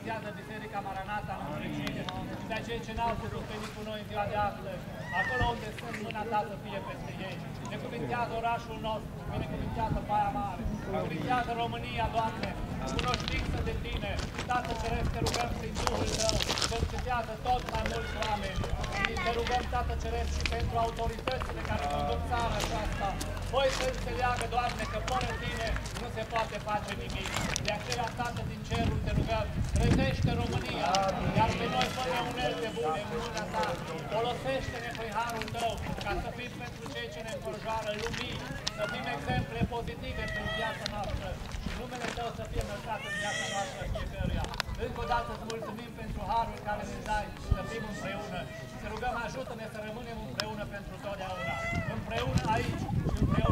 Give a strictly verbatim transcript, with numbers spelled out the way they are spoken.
binecuvintează Biserica Maranata în întregime și pe cei ce n-au putut veni cu noi în ziua de astăzi, acolo unde sunt, mâna ta să fie peste ei. Binecuvintează orașul nostru, binecuvintează Baia Mare, binecuvintează România, Doamne, cunoștință de Tine. Tată Ceresc, te rugăm prin Duhul Tău, cercetează tot mai mulți oameni. Și te rugăm, Tată Ceresc, și pentru autoritățile care conduc țara aceasta. Voi să înțeleagă, Doamne, că fără Tine nu se poate face nimic. De aceea, Tată din cerul, te rugăm, trezește România, iar pe noi fă-ne unelte bune în mâna Ta. Folosește-ne prin harul Tău, ca să fim pentru cei ce ne înconjoară lumii, să fim exemple pozitive prin viața noastră și numele Tău să fie înălțat în viața noastră fiecăruia. Încă o dată îți mulțumim pentru harul care ne dai să fim împreună. Te rugăm, ajută-ne să rămânem împreună pentru totdeauna. Împreună aici, împreună